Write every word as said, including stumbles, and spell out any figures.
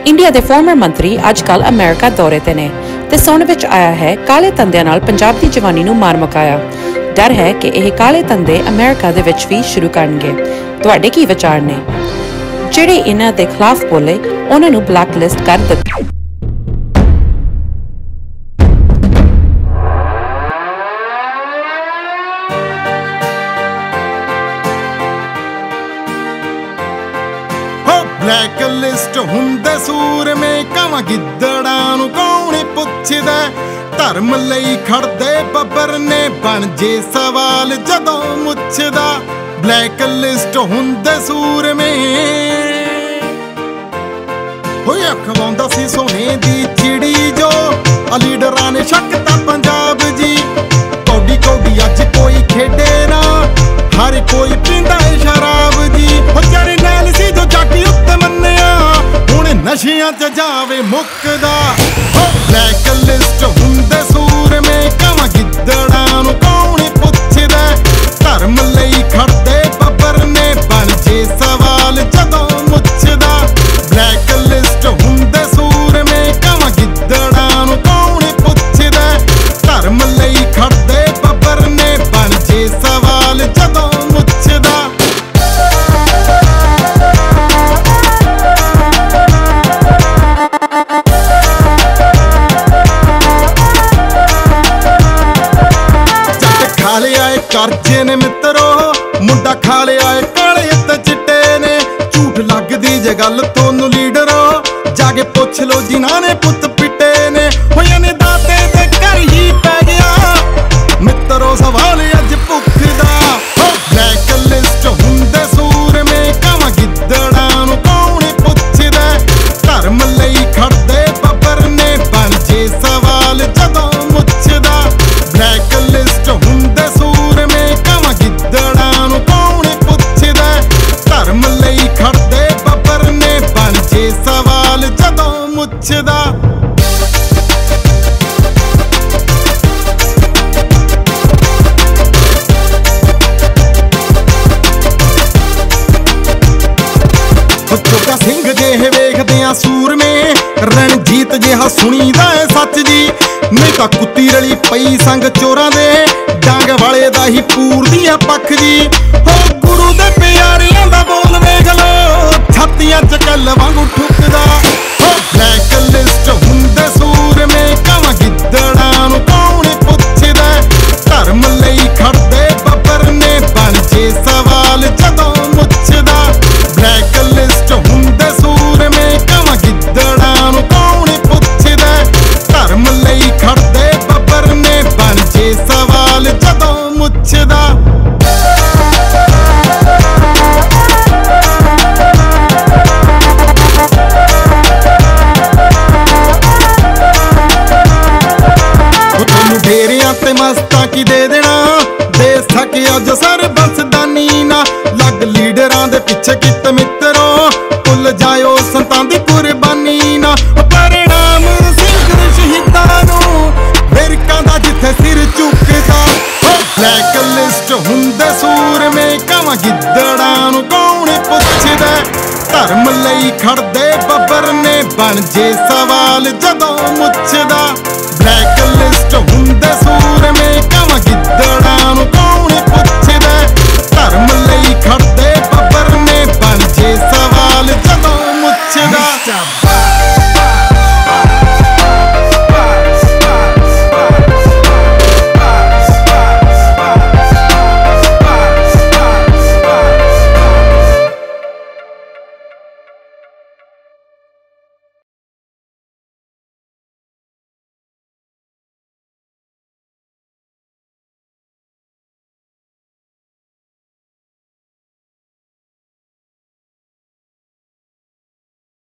India के farmer मंत्री अजकल अमेरिका दौरे ते ने ते सुण विच आया है काले धंधे नाल पंजाब दी जवानी नूं मार मुकाया। डर है कि यह काले धंधे अमेरिका दे विच भी शुरू करनगे। तुहाडे की विचार ने? जिहड़े इन्हां दे खिलाफ बोले उन्हां नूं ब्लैकलिस्ट कर दित्ता। ब्लैक लिस्ट हुंदे सूर में कावां गिद्दड़ां नूं कौन पुछदा। धर्म लई खड़दे बब्बर ने बन जे सवाल जदों मुछदा। ब्लैक लिस्ट हुंदे सूर में होए अखवांदा सी सोने दी चिड़ी जो लीडरां ने शक्ता पंजाब जी। कौडी कौडी अज कोई खेडे ना हर कोई पींदा है शराब जी। हो जरे नाल सी जो जाटी उत्ते मन्निया हुण नशियां च जावे मुकदा। ब्लैक लिस्ट हुंदे सूर में कावां गिद्दड़ां नूं कौन पुछदा। धर्म लई खड़दे बब्बर ने बन जे सवाल जदों मुछदा। ब्लैक लिस्ट हुंदे सूर में कावां गिद्दड़ां नूं कौन पुछदा। धर्म लई खड़दे बब्बर ने बन जे सवाल जदों मुछदा। खा लिया है करजे ने मित्रो मुंडा खा लिया है काले ते चिट्टे ने। झूठ लगदी जे गल तोनू लीडरो जाके पुछ लो जिन्हां ने पुत पिटे ने। होया ने दाते ते घर ही पै गया मित्रो सवाल अज भुख दा। ब्लैक लिस्ट हुंदे सूर में कावां गिद्दड़ां नूं कौन पुछदा। धर्म लई खड़दे बब्बर ने बन जे सवाल जदों मुछदा। ब्लैक लिस्ट हुंदे सूर में कावां गिद्दड़ां नूं कौन पुछदा। धर्म लई खड़दे बब्बर ने बन जे सवाल जदों मुछदा। जोगा सिंह जिहे वेखदे आ सूर में रणजीत जिहा सुनीदा है सच जी। नहीं तां कुत्ती रली पई संग चोरां दे डांग वाले दा ही पूरदियां पख जी। हो गुरु दे प्यारियां दा बोल वेख लो छातियां च कल वांगू ठुकदा। हो ब्लैक लिस्ट हुंदे सूर में कावां गिद्दड़ां नूं कौन पुछदा। धर्म लई खड़दे बब्बर ने बन जे सवाल जदों मुछदा। ब्लैक लिस्ट हुंदे सूर में कावां गिद्दड़ां नूं कौन पुछदा। धर्म लई खड़दे बब्बर ने बन जे सवाल जदों मुछदा। डेरियां ते मस्तां की दे देना दे सके अज सर बसदानी ना। लग लीडरां दे पिछे कित मित्रो भुल जाओ संतां दी कुर्बानी ना। परिणाम सिंह शहीदां नूं वेरकां दा जिथे सिर झुकदा। ब्लैक लिस्ट हुंदे सूर में कावां गिद्दड़ां नूं कौन पुछदा। धर्म लई खड़दे बब्बर ने बन जे सवाल जदों मुछदा। ब्लैक लिस्ट हुंदे सूर में कावां गिद्दड़ां